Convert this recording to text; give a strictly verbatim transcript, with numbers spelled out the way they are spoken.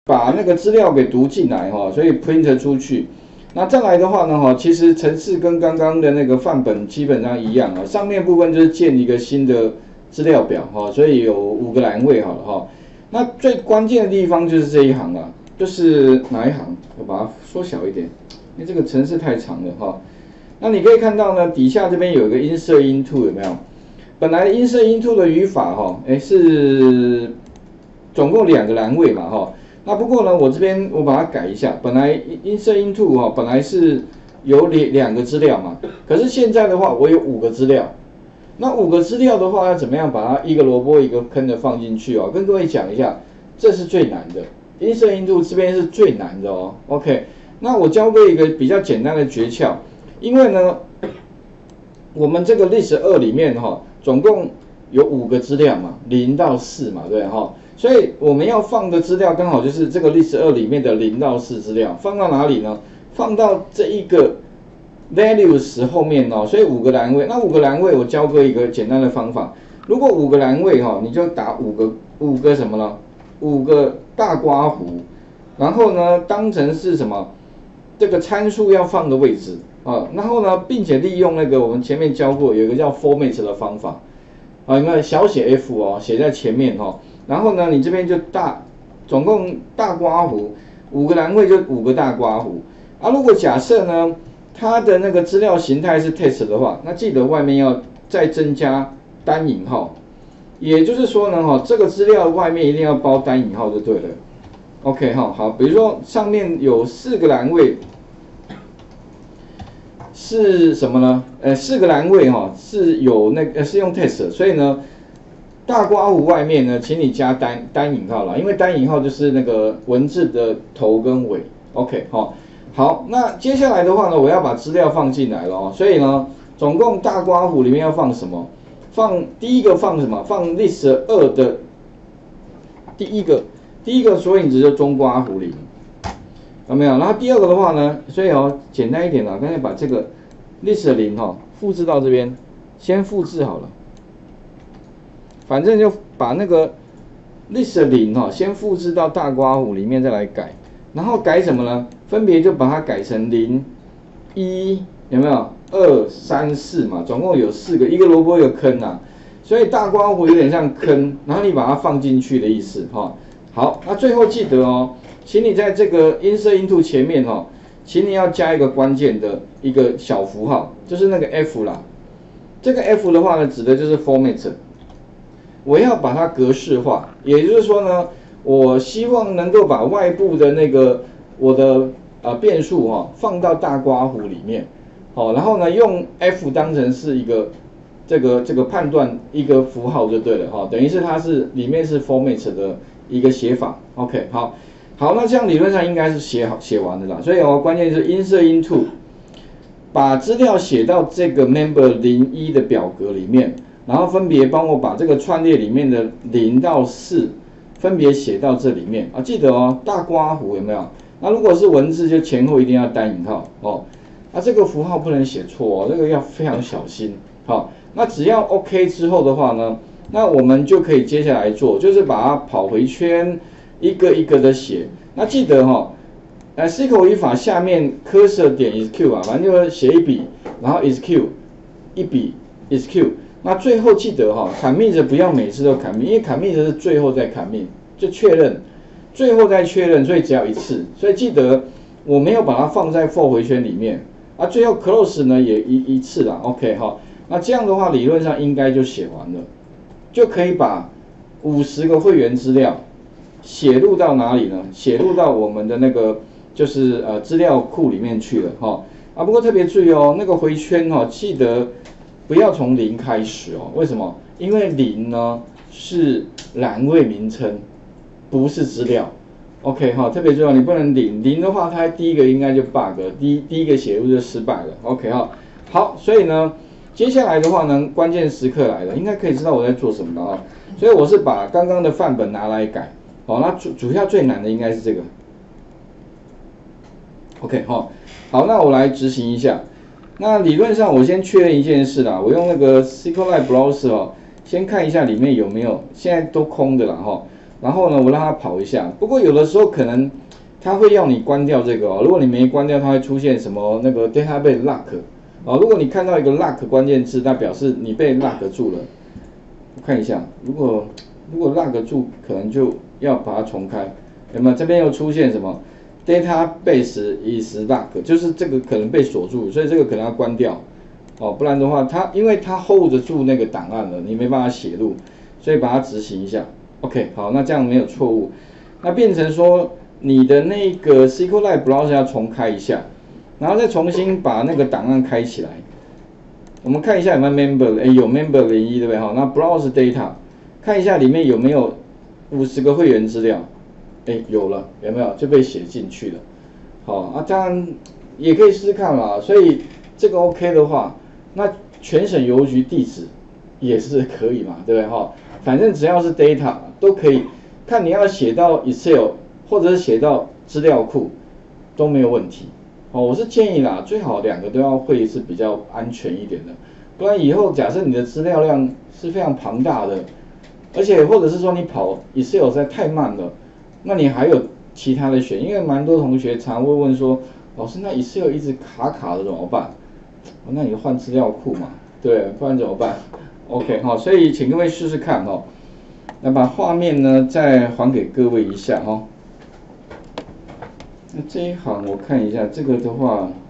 把那个资料给读进来哈，所以 print 出去。那再来的话呢哈，其实程式跟刚刚的那个范本基本上一样啊，上面部分就是建一个新的资料表哈，所以有五个栏位好了哈。那最关键的地方就是这一行啊，就是哪一行？我把它缩小一点，因为这个程式太长了哈。那你可以看到呢，底下这边有一个 insert into 有没有？本来 insert into 的语法哈，哎是总共两个栏位嘛哈。那不过呢，我这边我把它改一下，本来 insert into 哈，本来是有两两个资料嘛，可是现在的话我有五个资料。那五个资料的话，要怎么样把它一个萝卜一个坑的放进去哦？跟各位讲一下，这是最难的。insert into 这边是最难的哦。OK， 那我教各位一个比较简单的诀窍，因为呢，我们这个 list 二里面哈、哦，总共有五个资料嘛，零到四嘛，对哈、哦，所以我们要放的资料刚好就是这个 list 二里面的零到四资料，放到哪里呢？放到这一个 values 后面哦，所以五个栏位，那五个栏位我教各位一个简单的方法，如果五个栏位哈、哦，你就打五个五个什么呢？五个大括弧，然后呢当成是什么？这个参数要放的位置啊，然后呢，并且利用那个我们前面教过有一个叫 format 的方法啊，有没有小写 f 哦，写在前面哈、哦，然后呢，你这边就大，总共大括弧五个栏位就五个大括弧啊。如果假设呢，它的那个资料形态是 text 的话，那记得外面要再增加单引号，也就是说呢，哈，这个资料外面一定要包单引号就对了。OK 哈，好，比如说上面有四个栏位。是什么呢？呃，四个栏位哈、哦、是有那个是用 text， 所以呢，大括弧外面呢，请你加单单引号啦，因为单引号就是那个文字的头跟尾。OK 哈、哦，好，那接下来的话呢，我要把资料放进来了哦，所以呢，总共大括弧里面要放什么？放第一个放什么？放 list 二的第一个第一个索引值就中括弧零。有没有？然后第二个的话呢，所以哦，简单一点啦，刚才把这个 list 零哈复制到这边，先复制好了。反正就把那个 list 零哈先复制到大括弧里面再来改，然后改什么呢？分别就把它改成零、一，有没有？二、三、四嘛，总共有四个，一个萝卜一个坑啊，所以大括弧有点像坑，然后你把它放进去的意思哈。好，那最后记得哦。请你在这个 insert into 前面哈、哦，请你要加一个关键的一个小符号，就是那个 F 啦。这个 F 的话呢，指的就是 format。我要把它格式化，也就是说呢，我希望能够把外部的那个我的呃变数哈、哦、放到大括弧里面，好、哦，然后呢用 F 当成是一个这个这个判断一个符号就对了哈、哦，等于是它是里面是 format 的一个写法。OK， 好。好，那这样理论上应该是写好写完的啦，所以哦，关键是 insert into， 把资料写到这个 member 零一的表格里面，然后分别帮我把这个串列里面的零到四分别写到这里面啊，记得哦，大括弧有没有？那如果是文字，就前后一定要单引号哦，那这个符号不能写错哦，这个要非常小心。好，那只要 OK 之后的话呢，那我们就可以接下来做，就是把它跑回圈。一个一个的写，那记得哈、哦，呃 ，S Q L 语法下面 cursor 点 execute 啊，反正就写一笔，然后 execute 一笔 execute， 那最后记得哈、哦、，commit 不要每次都 commit， 因为 commit 是最后再 commit， 就确认，最后再确认，所以只要一次，所以记得我没有把它放在 for 回圈里面，啊，最后 close 呢也一一次啦 ，OK 哈、哦，那这样的话理论上应该就写完了，就可以把五十个会员资料。写入到哪里呢？写入到我们的那个就是呃资料库里面去了哈啊。不过特别注意哦，那个回圈哈、哦，记得不要从零开始哦。为什么？因为零呢是栏位名称，不是资料。OK 哈、哦，特别重要，你不能零零的话，它第一个应该就 bug， 第一第一个写入就失败了。OK 哈、哦，好，所以呢，接下来的话呢，关键时刻来了，应该可以知道我在做什么了啊。所以我是把刚刚的范本拿来改。好，那主主要最难的应该是这个 ，OK 哈、哦，好，那我来执行一下。那理论上我先确认一件事啦，我用那个 SQLite Browser 哦，先看一下里面有没有，现在都空的啦哈、哦。 然后呢，我让它跑一下。不过有的时候可能它会要你关掉这个哦，如果你没关掉，它会出现什么那个 database lock 啊。如果你看到一个 lock 关键字，那表示你被 lock 住了。我看一下，如果如果 lock 住，可能就要把它重开。有没有？这边又出现什么 database is lock， 就是这个可能被锁住，所以这个可能要关掉。哦，不然的话，它因为它 hold 得住那个档案了，你没办法写入，所以把它执行一下。OK， 好，那这样没有错误。那变成说你的那个 SQLite Browser 要重开一下，然后再重新把那个档案开起来。我们看一下有没有 member， 哎，有 member 零一对不对？好，那 browse data， 看一下里面有没有五十个会员资料，哎，有了，有没有就被写进去了？好啊，当然也可以试试看啦。所以这个 OK 的话，那全省邮局地址也是可以嘛，对不对？哈，反正只要是 data 都可以，看你要写到 Excel 或者是写到资料库都没有问题。哦，我是建议啦，最好两个都要会是比较安全一点的，不然以后假设你的资料量是非常庞大的，而且或者是说你跑 Excel 实在太慢了，那你还有其他的选，因为蛮多同学常会问说，老师那 Excel 一直卡卡的怎么办？哦，那你就换资料库嘛，对，不然怎么办 ？OK 哈，所以请各位试试看哦。那把画面呢再还给各位一下哈。那这一行我看一下，这个的话，